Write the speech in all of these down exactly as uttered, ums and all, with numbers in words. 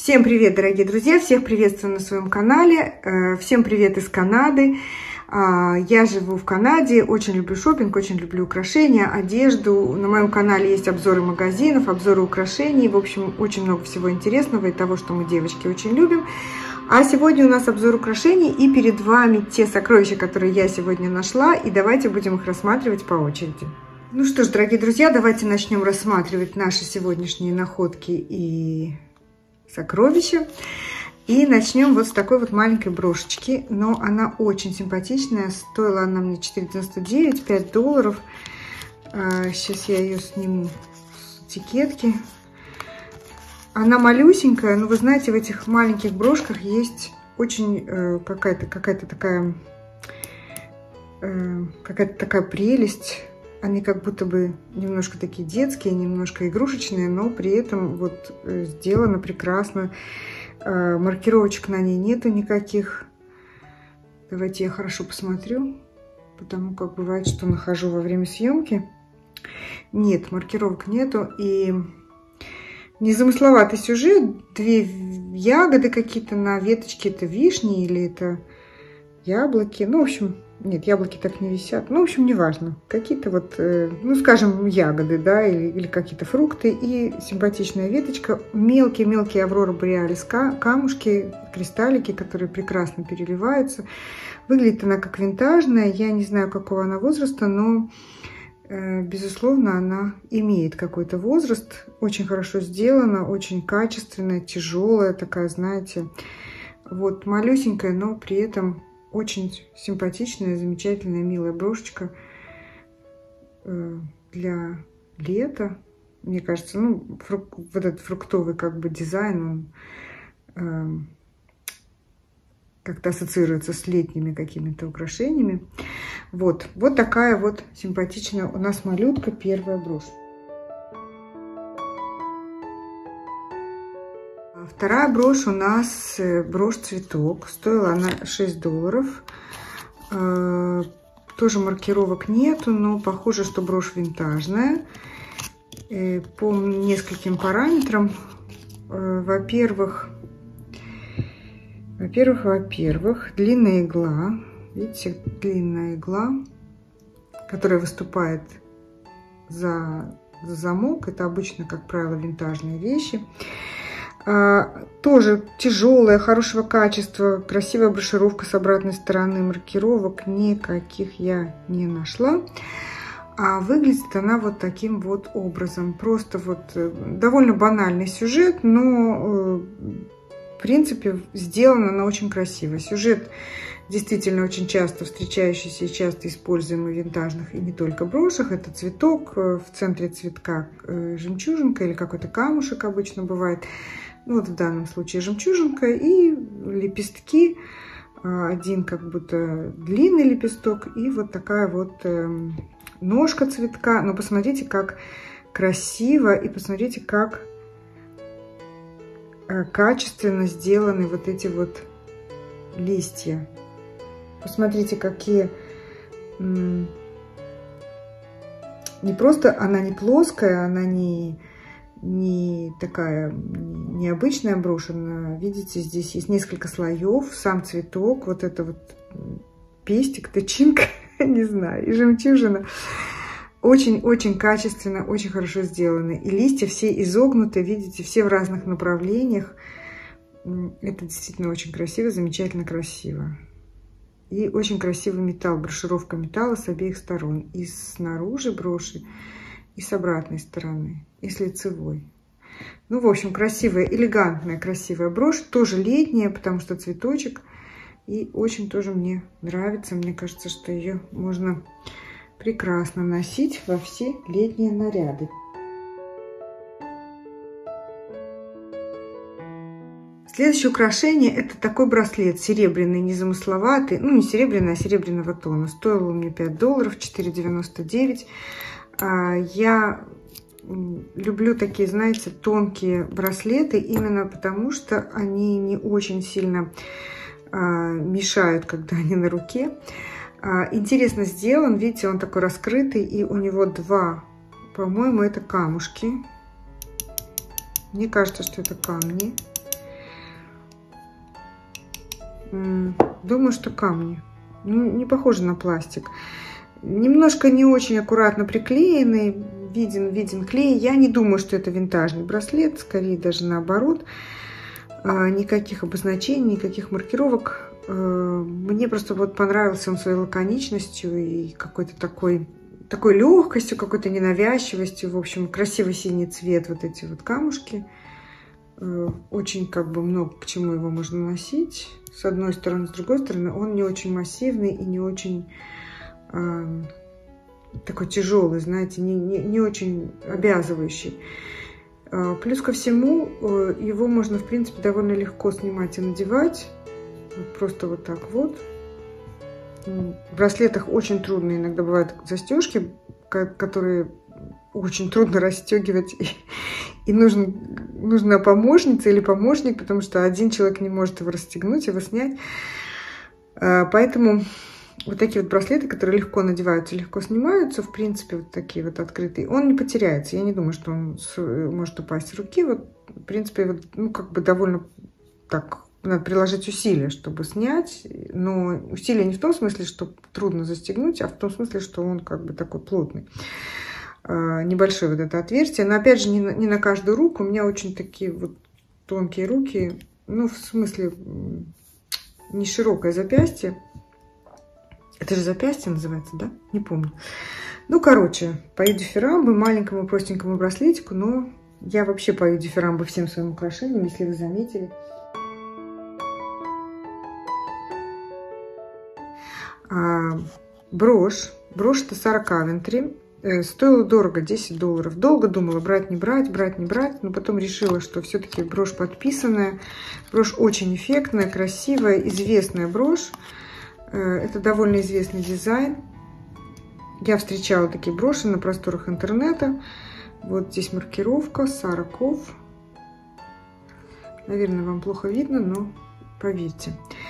Всем привет, дорогие друзья! Всех приветствую на своем канале. Всем привет из Канады. Я живу в Канаде, очень люблю шопинг, очень люблю украшения, одежду. На моем канале есть обзоры магазинов, обзоры украшений. В общем, очень много всего интересного и того, что мы, девочки, очень любим. А сегодня у нас обзор украшений, и перед вами те сокровища, которые я сегодня нашла. И давайте будем их рассматривать по очереди. Ну что ж, дорогие друзья, давайте начнем рассматривать наши сегодняшние находки и сокровища. И начнем вот с такой вот маленькой брошечки. Но она очень симпатичная. Стоила она мне четыре девяносто девять, пять долларов. Сейчас я ее сниму с этикетки. Она малюсенькая, но вы знаете, в этих маленьких брошках есть очень э, какая-то какая-то такая э, какая-то такая прелесть. Они как будто бы немножко такие детские, немножко игрушечные, но при этом вот сделано прекрасно. Маркировочек на ней нету никаких. Давайте я хорошо посмотрю, потому как бывает, что нахожу во время съемки. Нет, маркировок нету. И незамысловатый сюжет. Две ягоды какие-то на веточке. Это вишни или это яблоки. Ну, в общем... Нет, яблоки так не висят. Ну, в общем, неважно. Какие-то вот, э, ну, скажем, ягоды, да, или, или какие-то фрукты. И симпатичная веточка. Мелкие-мелкие аврора бореалис камушки, кристаллики, которые прекрасно переливаются. Выглядит она как винтажная. Я не знаю, какого она возраста, но, э, безусловно, она имеет какой-то возраст. Очень хорошо сделана, очень качественная, тяжелая такая, знаете. Вот, малюсенькая, но при этом... Очень симпатичная, замечательная, милая брошечка для лета. Мне кажется, ну, фрук, вот этот фруктовый как бы дизайн, он э, как-то ассоциируется с летними какими-то украшениями. Вот, вот такая вот симпатичная у нас малютка, первая брошь. Вторая брошь у нас брошь-цветок. Стоила она шесть долларов. Тоже маркировок нету, но похоже, что брошь винтажная. По нескольким параметрам. Во-первых, во-первых, во-первых, длинная игла. Видите, длинная игла, которая выступает за, за замок. Это обычно, как правило, винтажные вещи. А, тоже тяжелая, хорошего качества, красивая брошюровка с обратной стороны, маркировок никаких я не нашла. А выглядит она вот таким вот образом. Просто вот довольно банальный сюжет, но в принципе сделана она очень красиво. Сюжет действительно очень часто встречающийся и часто используемый в винтажных и не только брошах. Это цветок, в центре цветка жемчужинка или какой-то камушек обычно бывает. Ну, вот в данном случае жемчужинка и лепестки. Один как будто длинный лепесток и вот такая вот э, ножка цветка. Но посмотрите, как красиво, и посмотрите, как э, качественно сделаны вот эти вот листья. Посмотрите, какие... М не просто она не плоская, она не... не такая необычная брошь, она, видите, здесь есть несколько слоев, сам цветок, вот это вот пестик, тычинка, не знаю, и жемчужина. Очень-очень качественно, очень хорошо сделаны. И листья все изогнуты, видите, все в разных направлениях. Это действительно очень красиво, замечательно красиво. И очень красивый металл, брошюровка металла с обеих сторон. И снаружи броши, и с обратной стороны, и с лицевой. Ну, в общем, красивая, элегантная, красивая брошь. Тоже летняя, потому что цветочек. И очень тоже мне нравится. Мне кажется, что ее можно прекрасно носить во все летние наряды. Следующее украшение — это такой браслет серебряный, незамысловатый. Ну, не серебряный, а серебряного тона. Стоил он мне пять долларов, четыре девяносто девять. Я люблю такие, знаете, тонкие браслеты, именно потому что они не очень сильно а, мешают, когда они на руке. А, интересно сделан, видите, он такой раскрытый, и у него два, по-моему, это камушки. Мне кажется, что это камни. Думаю, что камни. Ну, не похоже на пластик. Немножко не очень аккуратно приклеенный. Виден, виден клей. Я не думаю, что это винтажный браслет. Скорее даже наоборот. Никаких обозначений, никаких маркировок. Мне просто вот понравился он своей лаконичностью и какой-то такой, такой легкостью, какой-то ненавязчивостью. В общем, красивый синий цвет, вот эти вот камушки. Очень как бы много к чему его можно носить. С одной стороны, с другой стороны, он не очень массивный и не очень э, такой тяжелый, знаете, не, не, не очень обязывающий. Э, плюс ко всему, э, его можно, в принципе, довольно легко снимать и надевать. Вот просто вот так вот. В браслетах очень трудно иногда бывают застежки, которые очень трудно расстегивать. И нужен, нужна помощница или помощник, потому что один человек не может его расстегнуть, его снять. Поэтому вот такие вот браслеты, которые легко надеваются, легко снимаются, в принципе, вот такие вот открытые, он не потеряется. Я не думаю, что он может упасть с руки. Вот, в принципе, вот, ну, как бы довольно так, надо приложить усилия, чтобы снять. Но усилия не в том смысле, что трудно застегнуть, а в том смысле, что он как бы такой плотный. Небольшое вот это отверстие, но опять же не на, не на каждую руку. У меня очень такие вот тонкие руки, ну в смысле не широкое запястье. Это же запястье называется, да? Не помню. Ну короче, пою дифирамбы маленькому простенькому браслетику, но я вообще пою дифирамбы всем своим украшениям, если вы заметили. А, брошь, брошь это Сара Кавентри. Стоило дорого, десять долларов. Долго думала, брать, не брать, брать, не брать. Но потом решила, что все-таки брошь подписанная. Брошь очень эффектная, красивая, известная брошь. Это довольно известный дизайн. Я встречала такие броши на просторах интернета. Вот здесь маркировка Сара Ков. Наверное, вам плохо видно, но поверьте.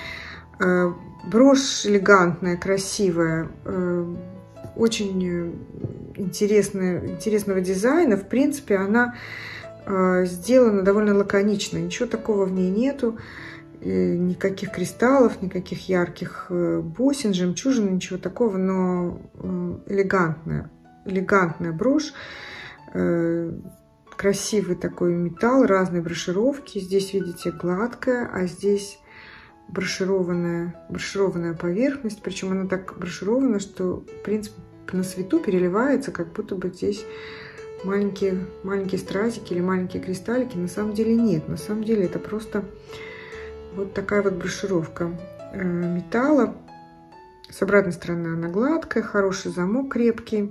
Брошь элегантная, красивая. Очень интересная, интересного дизайна. В принципе, она э, сделана довольно лаконично. Ничего такого в ней нету. Э, никаких кристаллов, никаких ярких э, бусин, жемчужин, ничего такого. Но э, элегантная, элегантная брошь. Э, красивый такой металл, разные брошировки. Здесь, видите, гладкая, а здесь брошированная, брошированная поверхность, причем она так броширована, что в принципе на свету переливается, как будто бы здесь маленькие, маленькие стразики или маленькие кристаллики. На самом деле нет, на самом деле это просто вот такая вот брошировка металла. С обратной стороны она гладкая, хороший замок, крепкий.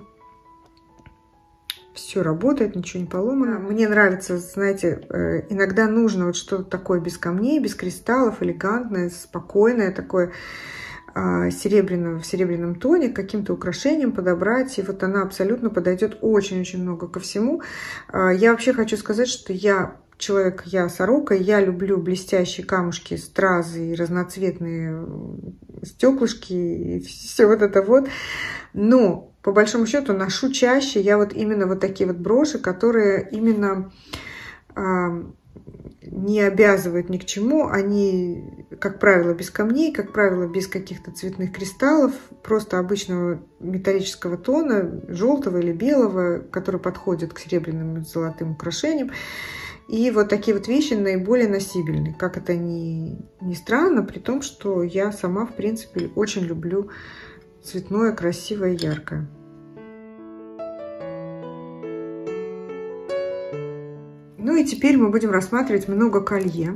Все работает, ничего не поломано. Мне нравится, знаете, иногда нужно вот что-то такое без камней, без кристаллов, элегантное, спокойное, такое серебряное, в серебряном тоне, каким-то украшением подобрать. И вот она абсолютно подойдет очень-очень много ко всему. Я вообще хочу сказать, что я человек, я сорока, я люблю блестящие камушки, стразы и разноцветные стеклышки и все вот это вот. Но по большому счету ношу чаще я вот именно вот такие вот броши, которые именно э, не обязывают ни к чему. Они, как правило, без камней, как правило, без каких-то цветных кристаллов, просто обычного металлического тона, желтого или белого, который подходит к серебряным и золотым украшениям. И вот такие вот вещи наиболее носибельны. Как это ни, ни странно, при том, что я сама, в принципе, очень люблю цветное, красивое, яркое. Ну и теперь мы будем рассматривать много колье,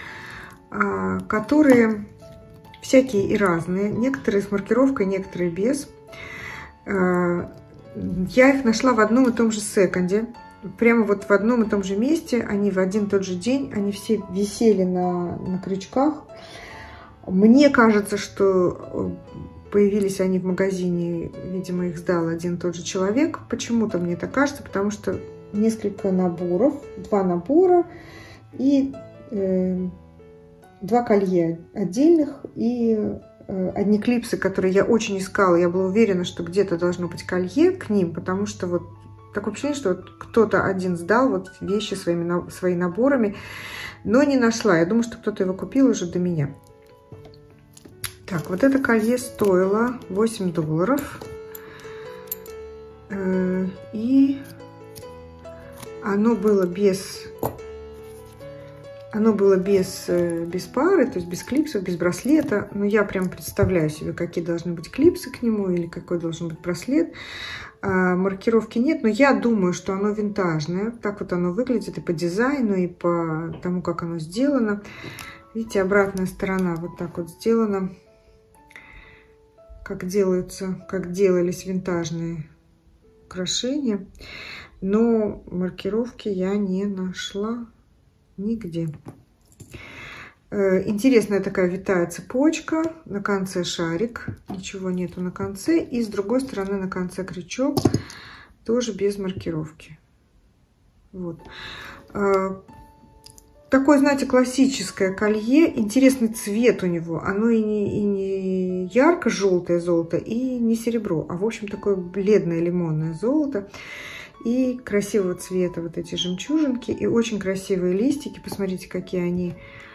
которые всякие и разные. Некоторые с маркировкой, некоторые без. Я их нашла в одном и том же секонде. Прямо вот в одном и том же месте. Они в один и тот же день. Они все висели на, на крючках. Мне кажется, что появились они в магазине, видимо, их сдал один и тот же человек. Почему-то мне так кажется, потому что несколько наборов, два набора и э, два колье отдельных и э, одни клипсы, которые я очень искала. Я была уверена, что где-то должно быть колье к ним, потому что вот такое впечатление, что вот кто-то один сдал вот вещи своими, своими наборами, но не нашла. Я думаю, что кто-то его купил уже до меня. Так, вот это колье стоило восемь долларов. И оно было без... Оно было без, без пары, то есть без клипсов, без браслета. Но я прям представляю себе, какие должны быть клипсы к нему или какой должен быть браслет. А, маркировки нет, но я думаю, что оно винтажное. Так вот оно выглядит и по дизайну, и по тому, как оно сделано. Видите, обратная сторона вот так вот сделана. Как делаются, как делались винтажные украшения. Но маркировки я не нашла нигде. Интересная такая витая цепочка. На конце шарик. Ничего нету на конце. И с другой стороны на конце крючок. Тоже без маркировки. Вот. Такое, знаете, классическое колье. Интересный цвет у него. Оно и не, и не ярко-желтое золото, и не серебро. А в общем такое бледное лимонное золото. И красивого цвета вот эти жемчужинки. И очень красивые листики. Посмотрите, какие они.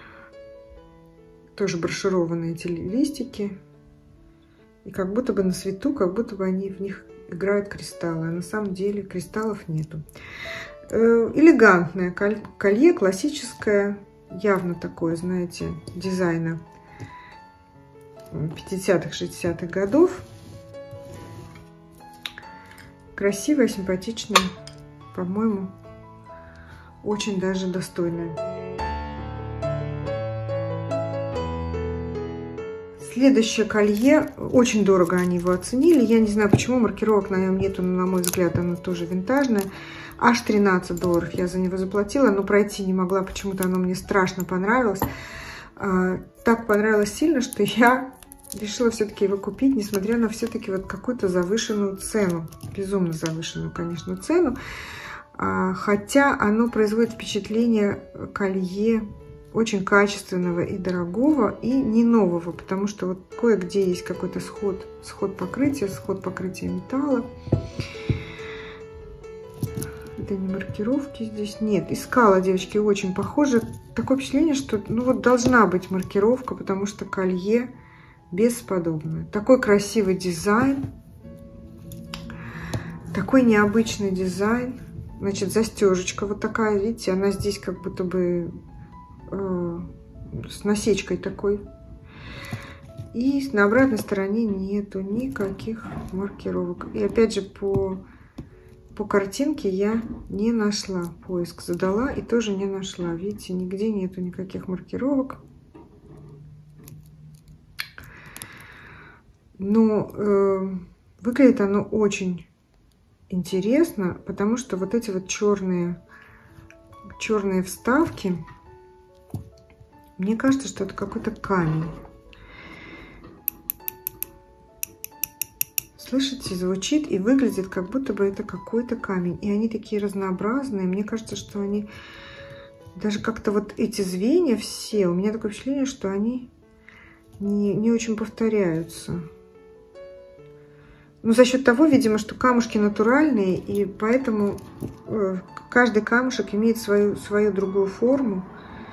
Тоже брошированные эти листики. И как будто бы на свету, как будто бы они в них играют кристаллы. А на самом деле кристаллов нету. Элегантное колье, классическое. Явно такое, знаете, дизайна пятидесятых, шестидесятых годов. Красивая, симпатичная, по-моему, очень даже достойная. Следующее колье, очень дорого они его оценили. Я не знаю, почему маркировок на нем нету, но, на мой взгляд, оно тоже винтажное. Аж тринадцать долларов я за него заплатила, но пройти не могла, почему-то оно мне страшно понравилось. Так понравилось сильно, что я решила все-таки его купить, несмотря на все-таки вот какую-то завышенную цену. Безумно завышенную, конечно, цену. Хотя оно производит впечатление колье очень качественного и дорогого, и не нового, потому что вот кое-где есть какой-то сход, сход покрытия, сход покрытия металла. Это не маркировки здесь нет. Искала, девочки, очень похоже. Такое впечатление, что ну вот должна быть маркировка, потому что колье бесподобное. Такой красивый дизайн. Такой необычный дизайн. Значит, застежечка вот такая, видите, она здесь как будто бы э, с насечкой такой. И на обратной стороне нету никаких маркировок. И опять же по... По картинке я не нашла. Поиск задала и тоже не нашла. Видите, нигде нету никаких маркировок. Но э, выглядит оно очень интересно, потому что вот эти вот черные, черные вставки, мне кажется, что это какой-то камень. Слышите, звучит и выглядит, как будто бы это какой-то камень. И они такие разнообразные. Мне кажется, что они... Даже как-то вот эти звенья все... У меня такое впечатление, что они не, не очень повторяются. Ну, за счет того, видимо, что камушки натуральные. И поэтому э, каждый камушек имеет свою, свою другую форму.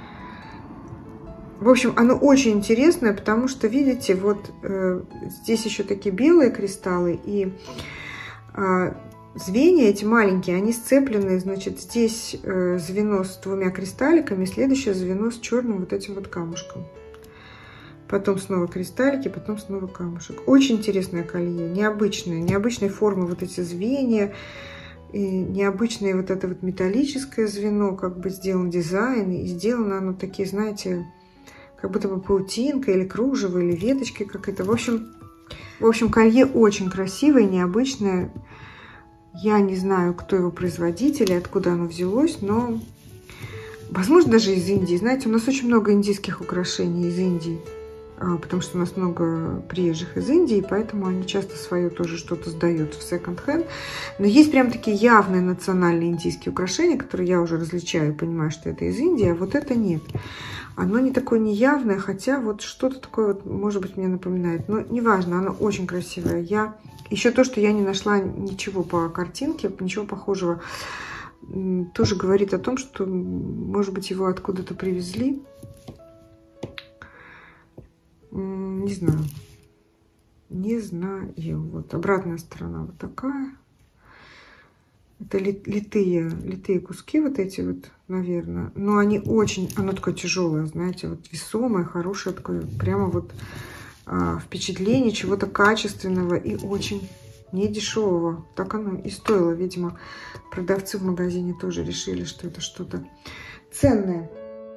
В общем, оно очень интересное, потому что, видите, вот э, здесь еще такие белые кристаллы, и э, звенья эти маленькие, они сцеплены, значит, здесь э, звено с двумя кристалликами, следующее звено с черным вот этим вот камушком. Потом снова кристаллики, потом снова камушек. Очень интересное колье, необычное, необычной формы вот эти звенья, и необычное вот это вот металлическое звено, как бы сделан дизайн, и сделано оно такие, знаете... Как будто бы паутинка или кружево, или веточки какая-то. В общем, в общем, колье очень красивое, необычное. Я не знаю, кто его производитель, откуда оно взялось, но, возможно, даже из Индии. Знаете, у нас очень много индийских украшений из Индии, потому что у нас много приезжих из Индии, поэтому они часто свое тоже что-то сдают в секонд-хенд. Но есть прям такие явные национальные индийские украшения, которые я уже различаю, понимаю, что это из Индии, а вот это нет. Оно не такое неявное, хотя вот что-то такое, вот, может быть, мне напоминает. Но неважно, оно очень красивое. Я... Еще то, что я не нашла ничего по картинке, ничего похожего, тоже говорит о том, что, может быть, его откуда-то привезли. Не знаю. Не знаю. Вот обратная сторона вот такая. Это литые, литые куски вот эти вот, наверное. Но они очень, оно такое тяжелое, знаете, вот весомое, хорошее такое, прямо вот а, впечатление чего-то качественного и очень недешевого. Так оно и стоило, видимо. Продавцы в магазине тоже решили, что это что-то ценное.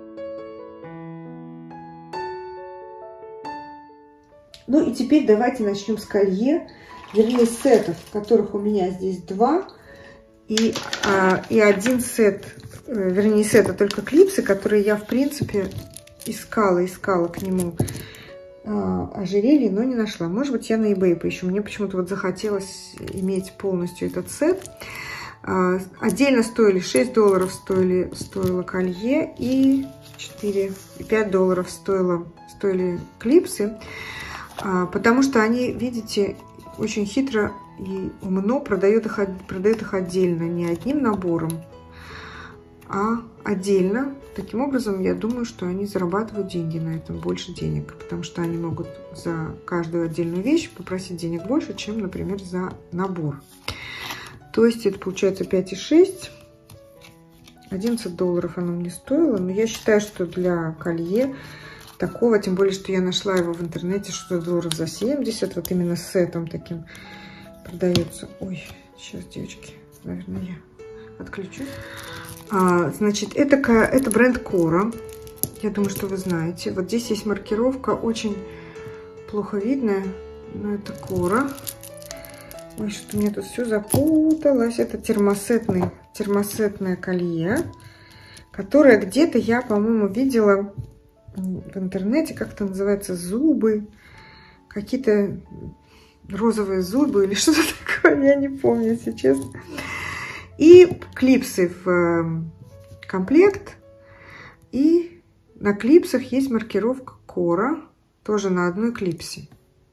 Ну и теперь давайте начнем с колье, вернее сетов, которых у меня здесь два. И, а, и один сет, вернее сет, а только клипсы, которые я в принципе искала, искала к нему а, ожерелье, но не нашла. Может быть, я на eBay поищу. Мне почему-то вот захотелось иметь полностью этот сет. А, отдельно стоили шесть долларов, стоили, стоило колье, и четыре и пять долларов стоило, стоили клипсы. А, потому что они, видите, очень хитро и умно продают их, продают их отдельно, не одним набором, а отдельно. Таким образом, я думаю, что они зарабатывают деньги на этом, больше денег, потому что они могут за каждую отдельную вещь попросить денег больше, чем, например, за набор. То есть это получается пять и шесть, одиннадцать долларов оно мне стоило, но я считаю, что для колье такого, тем более, что я нашла его в интернете, что долларов за семьдесят, вот именно с сетом таким продается. Ой, сейчас, девочки, наверное, я отключу. А, значит, это, это бренд Кора. Я думаю, что вы знаете. Вот здесь есть маркировка, очень плохо видная, но это Кора. Ой, что-то мне тут все запуталось. Это термосетный, термосетное колье, которое где-то я, по-моему, видела в интернете, как это называется, зубы, какие-то розовые зубы или что-то такое, я не помню, если честно. И клипсы в комплект. И на клипсах есть маркировка Кора, тоже на одной клипсе.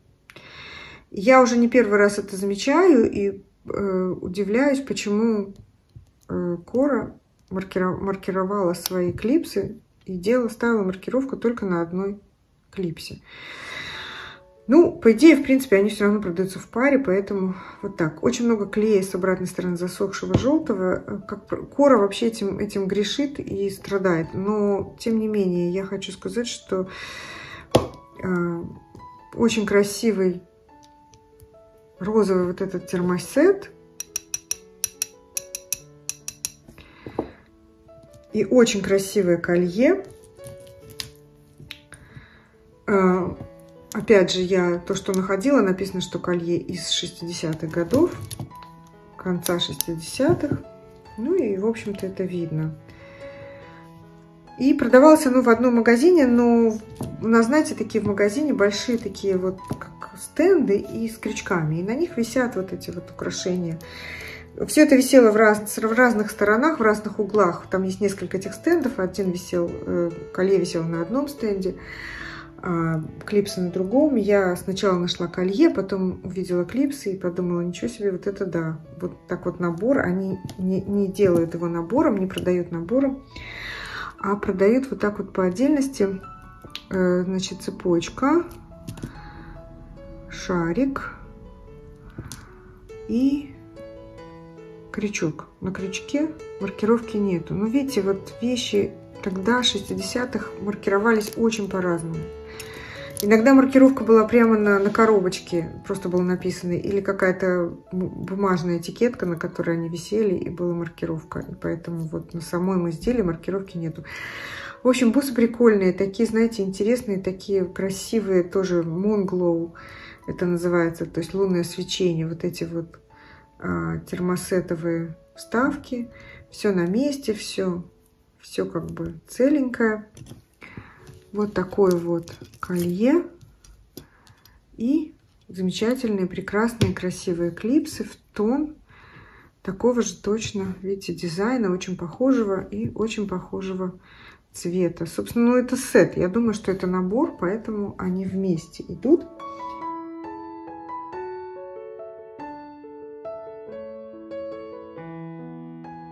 Я уже не первый раз это замечаю и э, удивляюсь, почему э, Кора маркиров, маркировала свои клипсы и делала, ставила маркировку только на одной клипсе. Ну, по идее, в принципе, они все равно продаются в паре, поэтому вот так. Очень много клея с обратной стороны засохшего желтого. Как Кора вообще этим, этим грешит и страдает. Но, тем не менее, я хочу сказать, что э, очень красивый розовый вот этот термосет. И очень красивое колье. Э, Опять же, я то, что находила, написано, что колье из шестидесятых годов, конца шестидесятых. Ну и, в общем-то, это видно. И продавалось оно в одном магазине, но у нас, знаете, такие в магазине большие такие вот как стенды и с крючками. И на них висят вот эти вот украшения. Все это висело в, раз, в разных сторонах, в разных углах. Там есть несколько этих стендов. Один висел, колье висело на одном стенде, клипсы на другом. Я сначала нашла колье, потом увидела клипсы и подумала, ничего себе, вот это да. Вот так вот набор. Они не, не делают его набором, не продают набором, а продают вот так вот по отдельности. Значит, цепочка, шарик и крючок. На крючке маркировки нету. Но видите, вот вещи тогда, шестидесятых, маркировались очень по-разному. Иногда маркировка была прямо на, на коробочке, просто было написано, или какая-то бумажная этикетка, на которой они висели, и была маркировка. И поэтому вот на самом изделии маркировки нету. В общем, бусы прикольные, такие, знаете, интересные, такие красивые, тоже Moon Glow это называется, то есть лунное свечение. Вот эти вот а, термосетовые вставки, все на месте, все, все как бы целенькое. Вот такое вот колье и замечательные, прекрасные, красивые клипсы в тон такого же точно, видите, дизайна, очень похожего и очень похожего цвета. Собственно, ну это сет. Я думаю, что это набор, поэтому они вместе идут.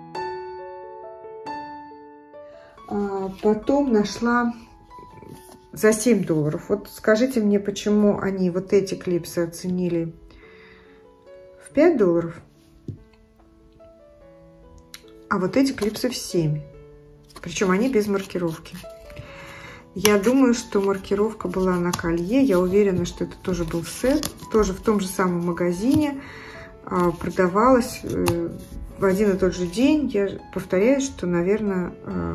А потом нашла за семь долларов. Вот скажите мне, почему они вот эти клипсы оценили в пять долларов, а вот эти клипсы в семь. Причем они без маркировки. Я думаю, что маркировка была на колье. Я уверена, что это тоже был сет. Тоже в том же самом магазине продавалось в один и тот же день. Я повторяю, что, наверное,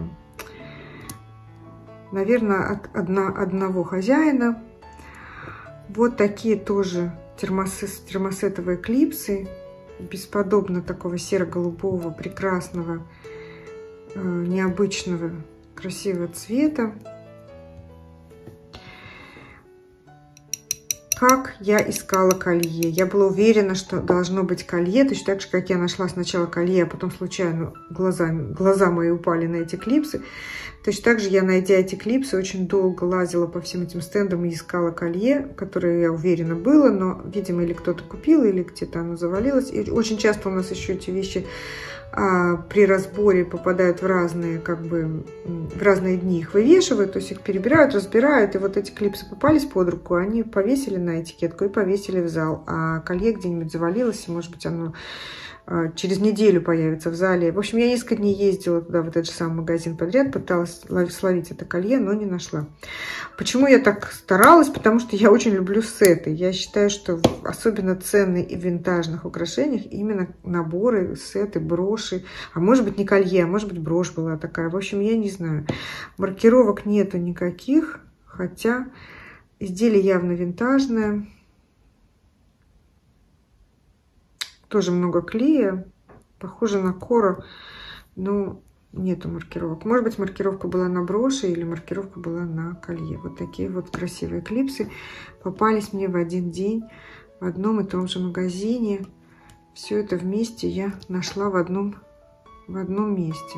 наверное, от одна, одного хозяина. Вот такие тоже термосет, термосетовые клипсы. Бесподобно такого серо-голубого, прекрасного, необычного, красивого цвета. Как я искала колье. Я была уверена, что должно быть колье, точно так же, как я нашла сначала колье, а потом случайно глазами, глаза мои упали на эти клипсы. Точно так же я, найдя эти клипсы, очень долго лазила по всем этим стендам и искала колье, которое, я уверена, было, но, видимо, или кто-то купил, или где-то оно завалилось. И очень часто у нас еще эти вещи а, при разборе попадают в разные, как бы, в разные дни их вывешивают, то есть их перебирают, разбирают, и вот эти клипсы попались под руку, они повесили на этикетку и повесили в зал, а колье где-нибудь завалилось, и, может быть, оно через неделю появится в зале. В общем, я несколько дней ездила туда, в этот же самый магазин подряд, пыталась словить это колье, но не нашла. Почему я так старалась? Потому что я очень люблю сеты. Я считаю, что особенно ценные и в винтажных украшениях именно наборы, сеты, броши. А может быть, не колье, а может быть, брошь была такая. В общем, я не знаю. Маркировок нету никаких, хотя изделие явно винтажное. Тоже много клея, похоже на коро, но нету маркировок. Может быть, маркировка была на броши или маркировка была на колье. Вот такие вот красивые клипсы попались мне в один день в одном и том же магазине. Все это вместе я нашла в одном, в одном месте.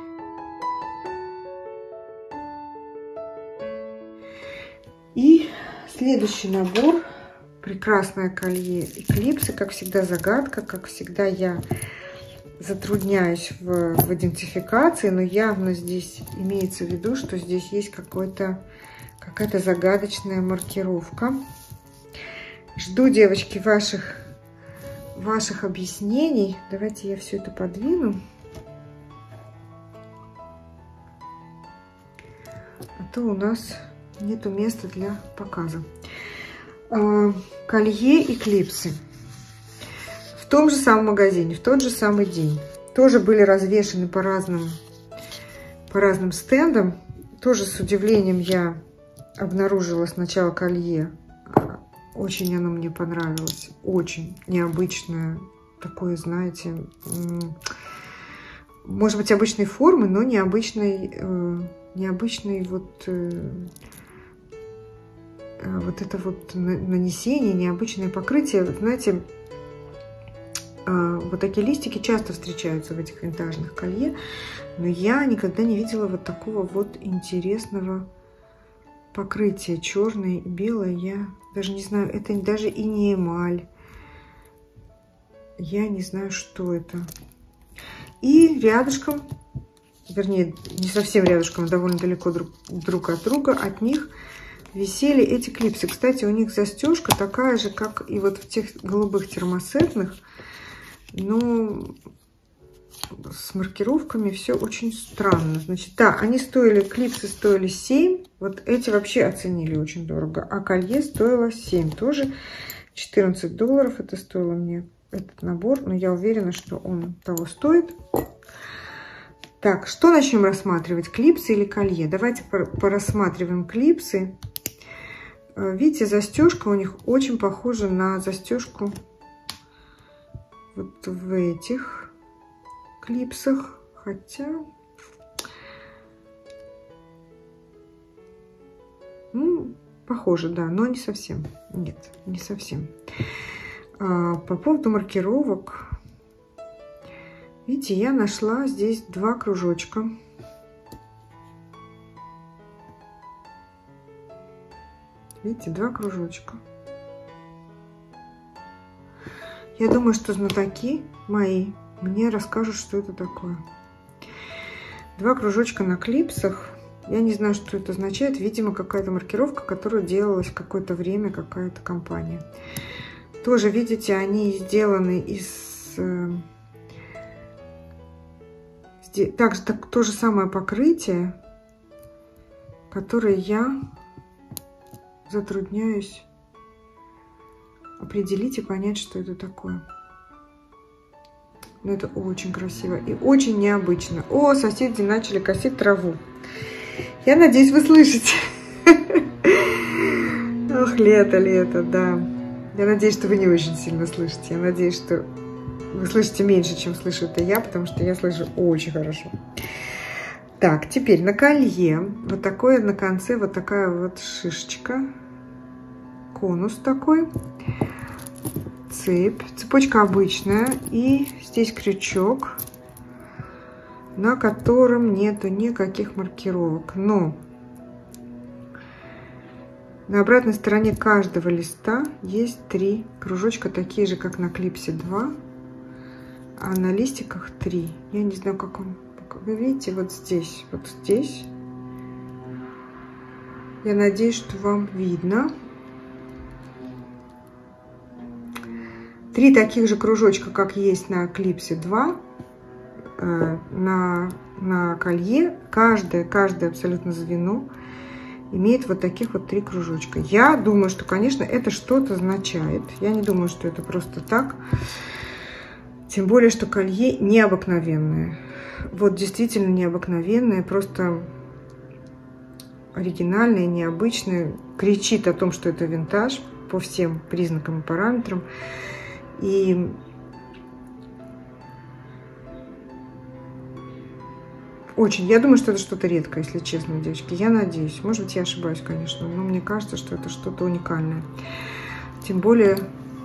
И следующий набор. Прекрасное колье и клипсы, как всегда загадка, как всегда я затрудняюсь в, в идентификации, но явно здесь имеется в виду, что здесь есть какой-то, какая-то загадочная маркировка. Жду, девочки, ваших, ваших объяснений. Давайте я все это подвину. А то у нас нету места для показа. Колье и клипсы в том же самом магазине, в тот же самый день. Тоже были развешаны по разным, по разным стендам. Тоже с удивлением я обнаружила сначала колье. Очень оно мне понравилось. Очень необычное. Такое, знаете, может быть, обычной формы, но необычной, необычной вот... Вот это вот нанесение, необычное покрытие. Знаете, вот такие листики часто встречаются в этих винтажных колье, но я никогда не видела вот такого вот интересного покрытия. Черное и белое, я даже не знаю, это даже и не эмаль. Я не знаю, что это. И рядышком, вернее, не совсем рядышком, довольно далеко друг, друг от друга, от них висели эти клипсы. Кстати, у них застежка такая же, как и вот в тех голубых термосетных, но с маркировками все очень странно. Значит, да, они стоили, клипсы стоили семь, вот эти вообще оценили очень дорого, а колье стоило семь, тоже четырнадцать долларов это стоило мне этот набор, но я уверена, что он того стоит. Так, что начнем рассматривать, клипсы или колье? Давайте порассматриваем клипсы. Видите, застежка у них очень похожа на застежку вот в этих клипсах, хотя ну, похоже, да, но не совсем. Нет, не совсем. А, по поводу маркировок, видите, я нашла здесь два кружочка. Видите, два кружочка. Я думаю, что знатоки мои мне расскажут, что это такое. Два кружочка на клипсах. Я не знаю, что это означает. Видимо, какая-то маркировка, которая делалась какое-то время, какая-то компания. Тоже, видите, они сделаны из... Также так, то же самое покрытие, которое я затрудняюсь определить и понять, что это такое. Но это очень красиво и очень необычно. О, соседи начали косить траву. Я надеюсь, вы слышите. Ох, лето, лето, да. Я надеюсь, что вы не очень сильно слышите. Я надеюсь, что вы слышите меньше, чем слышу это я, потому что я слышу очень хорошо. Так, теперь на колье. Вот такое на конце, вот такая вот шишечка. Конус такой. Цепь. Цепочка обычная. И здесь крючок, на котором нету никаких маркировок. Но на обратной стороне каждого листа есть три кружочка, такие же, как на клипсе два. А на листиках три. Я не знаю, как он... Вы видите, вот здесь, вот здесь. Я надеюсь, что вам видно. Три таких же кружочка, как есть на клипсе два. Э, на, на колье. Каждое, каждое абсолютно звено имеет вот таких вот три кружочка. Я думаю, что, конечно, это что-то означает. Я не думаю, что это просто так. Тем более, что колье необыкновенное. Вот действительно необыкновенное, просто оригинальное, необычное. Кричит о том, что это винтаж по всем признакам и параметрам. И очень, я думаю, что это что-то редкое, если честно, девочки. Я надеюсь. Может быть, я ошибаюсь, конечно, но мне кажется, что это что-то уникальное. Тем более,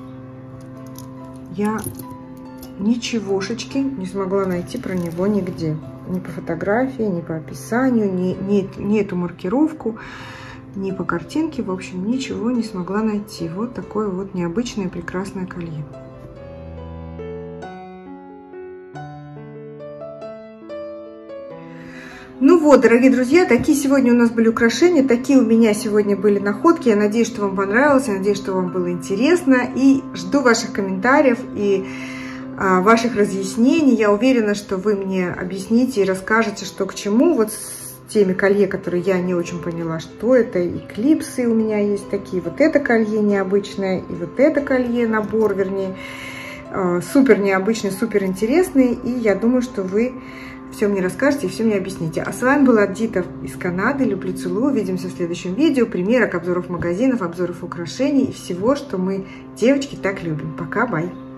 я... ничегошечки не смогла найти про него нигде. Ни по фотографии, ни по описанию, ни, ни, ни эту маркировку, ни по картинке. В общем, ничего не смогла найти. Вот такое вот необычное прекрасное колье. Ну вот, дорогие друзья, такие сегодня у нас были украшения, такие у меня сегодня были находки. Я надеюсь, что вам понравилось, я надеюсь, что вам было интересно. И жду ваших комментариев и ваших разъяснений. Я уверена, что вы мне объясните и расскажете, что к чему. Вот с теми колье, которые я не очень поняла, что это. И клипсы у меня есть такие. Вот это колье необычное, и вот это колье, набор, вернее, супер необычный, супер интересный. И я думаю, что вы все мне расскажете и все мне объясните. А с вами была Дита из Канады. Люблю, целую. Увидимся в следующем видео. Примерок, обзоров магазинов, обзоров украшений и всего, что мы, девочки, так любим. Пока, бай!